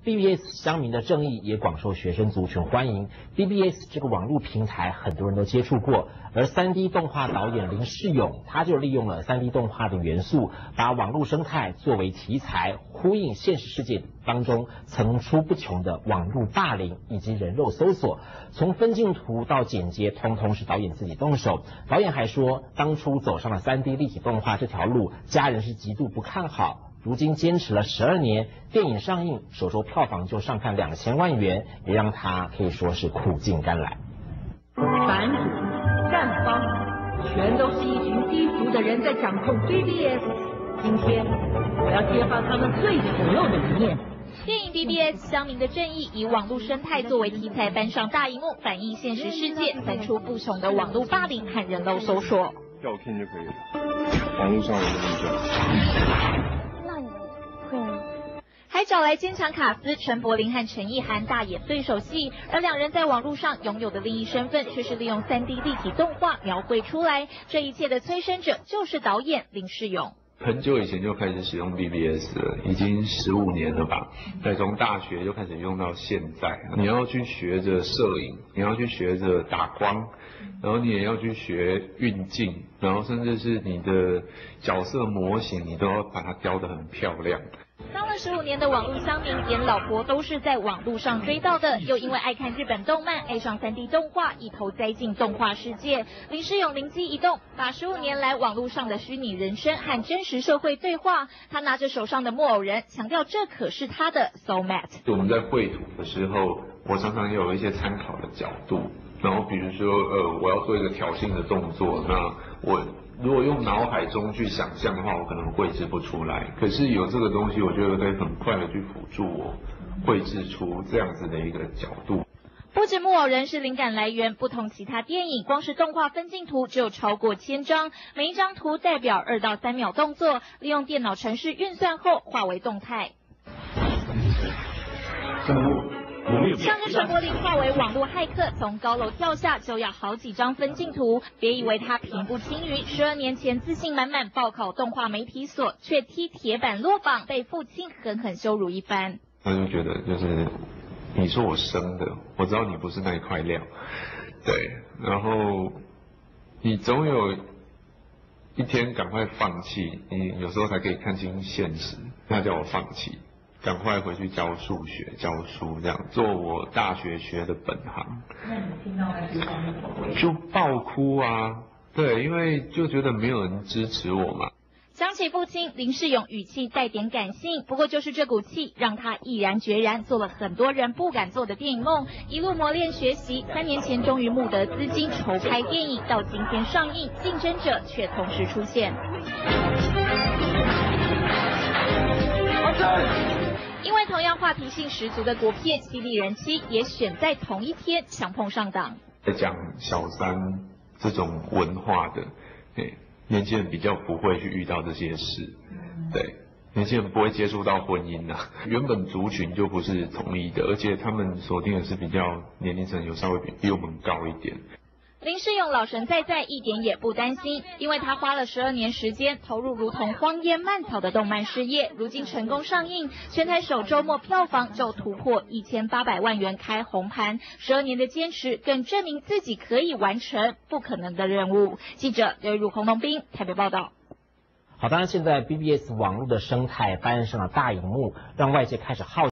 BBS 乡民的正义也广受学生族群欢迎。BBS 这个网络平台很多人都接触过，而 3D 动画导演林世勇，他就利用了 3D 动画的元素，把网络生态作为题材，呼应现实世界当中层出不穷的网络霸凌以及人肉搜索。从分镜图到剪接，通通是导演自己动手。导演还说，当初走上了 3D 立体动画这条路，家人是极度不看好。如今坚持了12年，电影上映首周票房就上看2000万元，也让他可以说是苦尽甘来。 版主、站方，全都是一群低俗的人在掌控 BBS。今天我要揭发他们最丑陋的一面。 电影 BBS 乡民的正义以网络生态作为题材搬上大荧幕，反映现实世界层出不穷的网络霸凌和人肉搜索。 照片就可以了，网络上有认证。 还找来坚强卡司陈柏霖和陈意涵大演对手戏，而两人在网络上拥有的另一身份，却是利用3D 立体动画描绘出来。这一切的催生者就是导演林世勇。 很久以前就开始使用 BBS 了，已经15年了吧。从大学就开始用到现在。你要去学着摄影，你要去学着打光，然后你也要去学运镜，然后甚至是你的角色模型，你都要把它雕得很漂亮。 当了15年的网络乡民，连老婆都是在网络上追到的，又因为爱看日本动漫，爱上3D 动画，一头栽进动画世界。林世勇灵机一动，把15年来网络上的虚拟人生和真实社会对话。他拿着手上的木偶人，强调这可是他的 soulmate。 我们在绘图的时候，我常常有一些参考的角度，然后比如说我要做一个挑衅的动作，那我如果用脑海中去想象的话，我可能绘制不出来。可是有这个东西，我觉得可以很快的去辅助我绘制出这样子的一个角度。 不止木偶人是灵感来源，不同其他电影，光是动画分镜图就有超过1000张，每一张图代表2到3秒动作，利用电脑程式运算后化为动态。像是陈柏霖化为网络骇客，从高楼跳下就要好几张分镜图。别以为他平步青云，12年前自信满满报考动画媒体所，却踢铁板落榜，被父亲狠狠羞辱一番。 他就觉得就是你说我生的，我知道你不是那一块料，对，然后你总有一天赶快放弃，你有时候才可以看清现实。他叫我放弃。赶快回去教数学、教书，这样做我大学学的本行。 那你听到那些方面就爆哭啊！对，因为就觉得没有人支持我嘛。 想起父亲，林世勇语气带点感性，不过就是这股气，让他毅然决然做了很多人不敢做的电影梦，一路磨练学习。3年前终于募得资金筹拍电影，到今天上映，竞争者却同时出现。因为同样话题性十足的国片，犀利人妻也选在同一天强碰上档。 在讲小三这种文化的，年轻人比较不会去遇到这些事，对，年轻人不会接触到婚姻啊。原本族群就不是统一的，而且他们锁定的是比较年龄层有稍微比我们高一点。 林世勇老神在在，一点也不担心，因为他花了12年时间投入如同荒烟蔓草的动漫事业，如今成功上映，全台首周末票房就突破1800万元开红盘。12年的坚持，更证明自己可以完成不可能的任务。记者刘如洪龙斌台北报道。 好，当然现在 BBS 网络的生态搬上了大荧幕，让外界开始好奇。